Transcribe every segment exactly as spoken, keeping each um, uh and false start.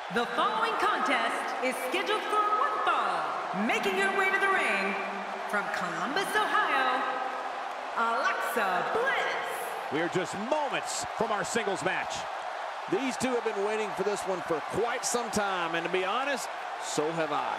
The following contest is scheduled for one fall. Making her way to the ring from Columbus, Ohio, Alexa Bliss. We are just moments from our singles match. These two have been waiting for this one for quite some time, and to be honest, so have I.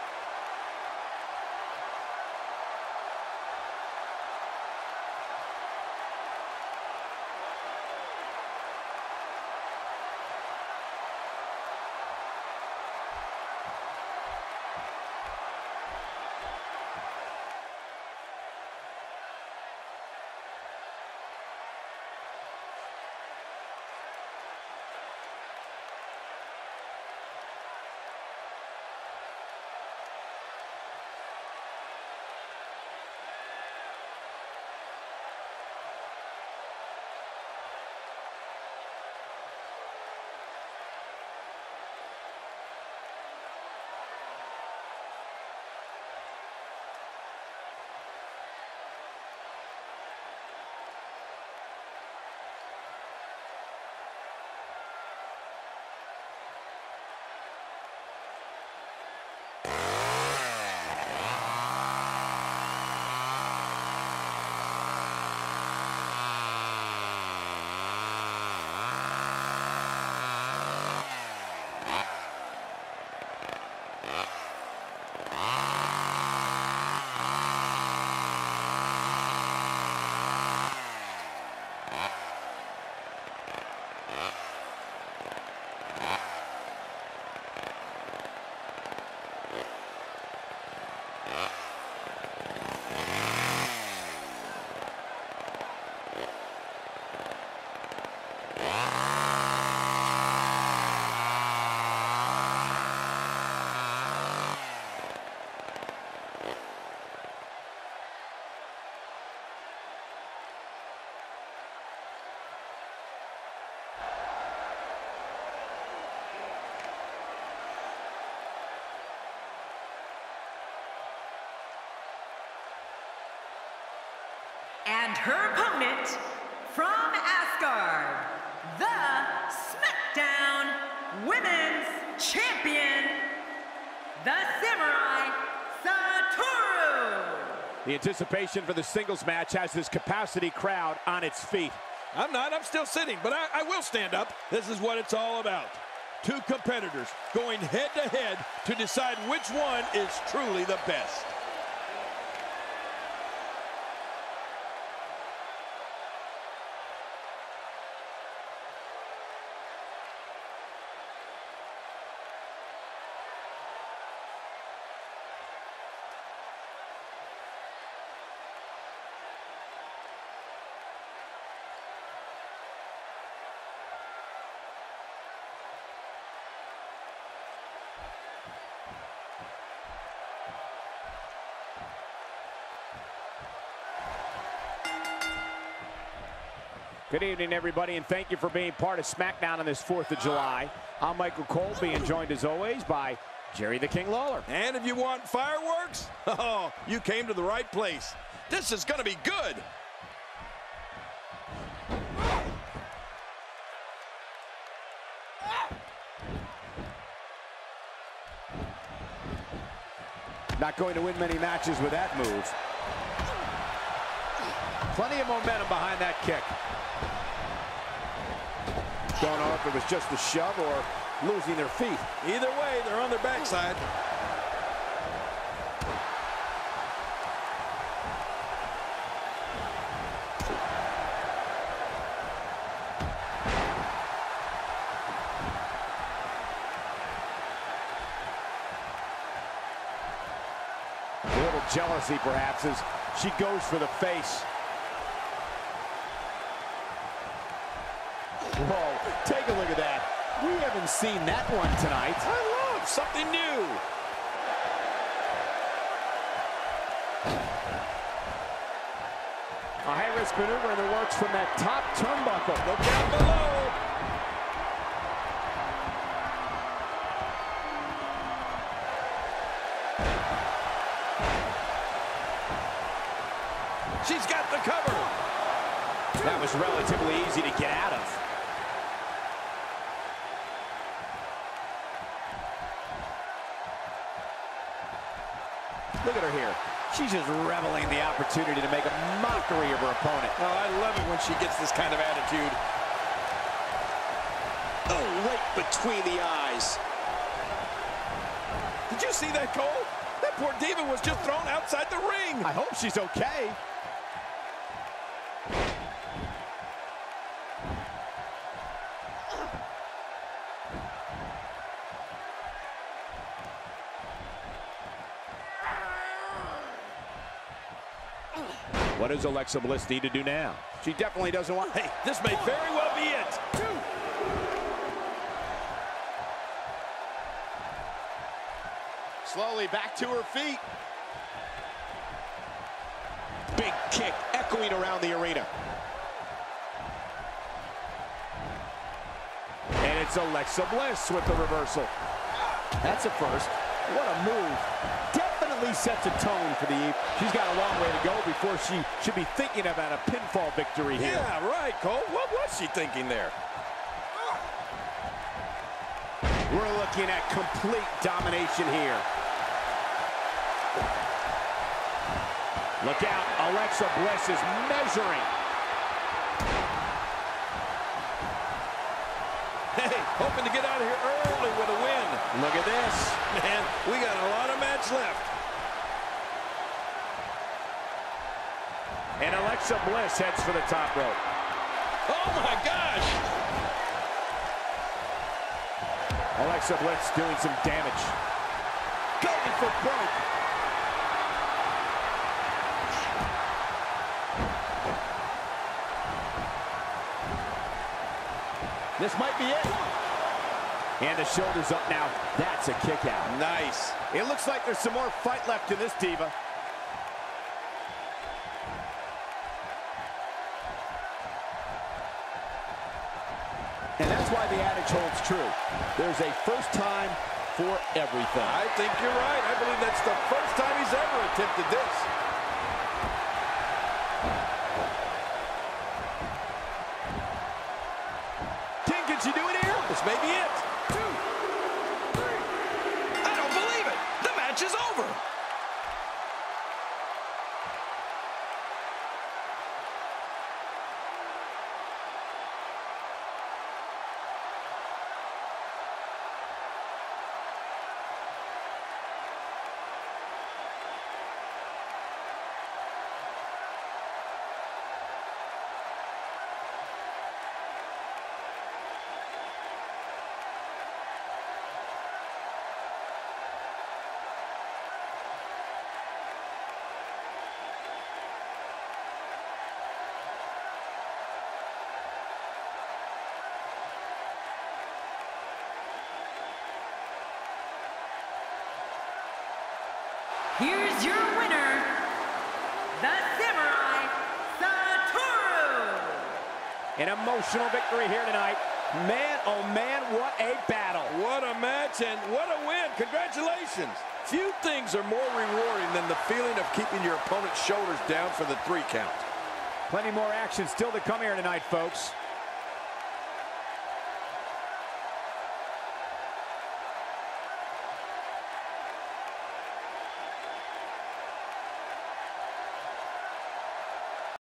And her opponent from Asgard, the SmackDown Women's Champion, the Samurai Satoru. The anticipation for the singles match has this capacity crowd on its feet. I'm not, I'm still sitting, but I, I will stand up. This is what it's all about. Two competitors going head to head to decide which one is truly the best. Good evening, everybody, and thank you for being part of SmackDown on this fourth of July. I'm Michael Cole, being joined as always by Jerry the King Lawler. And if you want fireworks, oh, you came to the right place. This is going to be good. Not going to win many matches with that move. Plenty of momentum behind that kick. Don't know if it was just a shove or losing their feet. Either way, they're on their backside. A little jealousy, perhaps, as she goes for the face. Whoa, take a look at that. We haven't seen that one tonight. I love something new. A high-risk maneuver in the works from that top turnbuckle. Look down below. She's got the cover. That was relatively easy to get out of. Look at her here. She's just reveling in the opportunity to make a mockery of her opponent. Oh, I love it when she gets this kind of attitude. Oh, right between the eyes. Did you see that, Cole? That poor diva was just thrown outside the ring. I hope she's okay. What does Alexa Bliss need to do now? She definitely doesn't want... Hey, this may very well be it. Two. Slowly back to her feet. Big kick echoing around the arena. And it's Alexa Bliss with the reversal. That's a first. What a move. Definitely sets a tone for the evening. She's got a long way to go before she should be thinking about a pinfall victory here. Yeah, right, Cole. What was she thinking there? We're looking at complete domination here. Look out, Alexa Bliss is measuring. Hey, hoping to get out of here early with a win. Look at this. Man, we got a lot of match left. And Alexa Bliss heads for the top rope. Oh, my gosh. Alexa Bliss doing some damage. Going for broke. This might be it. And the shoulder's up now. That's a kick out. Nice. It looks like there's some more fight left in this diva. And that's why the adage holds true. There's a first time for everything. I think you're right. I believe that's the first time he's ever attempted this. King, can she do it here? This may be it. Two, three. I don't believe it. The match is over. Here's your winner, the Samurai Satoru. An emotional victory here tonight. Man, oh man, what a battle. What a match and what a win. Congratulations. Few things are more rewarding than the feeling of keeping your opponent's shoulders down for the three count. Plenty more action still to come here tonight, folks.